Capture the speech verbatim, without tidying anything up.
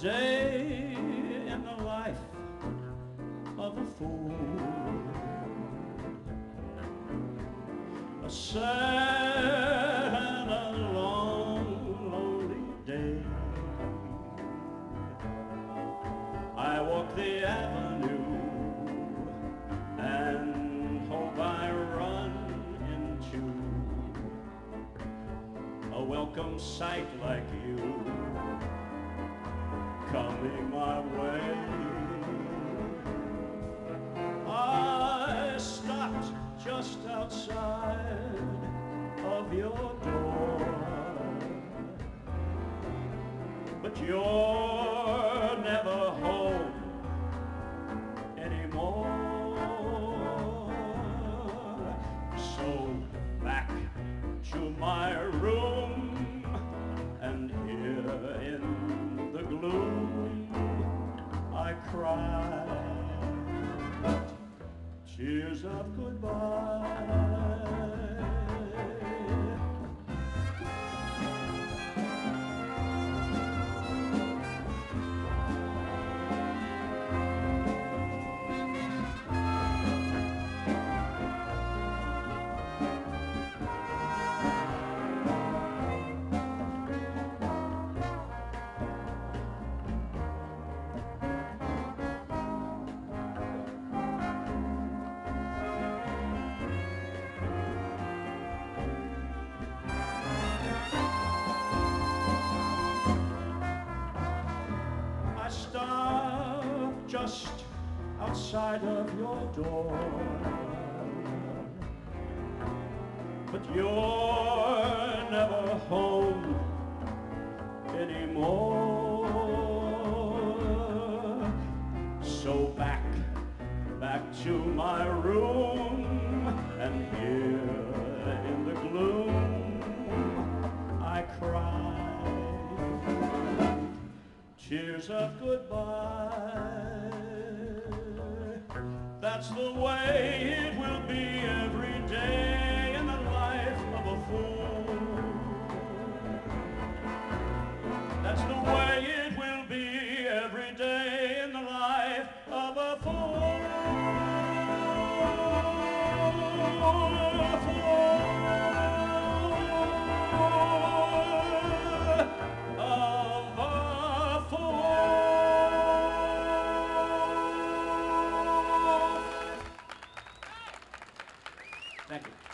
day in the life of a fool, a sad and a long, lonely day. I walk the avenue and hope I run into a welcome sight like you coming my way. I stopped just outside of your door, but you're never home anymore. So back to my room, and here in the gloom I cry tears of goodbye. Stop just outside of your door, but you're never home anymore. So back, back to my room, and here in the gloom I cry tears of goodbye. That's the way it will be every day in the life of a fool. That's the way it will be every day in the life of a fool. Thank you.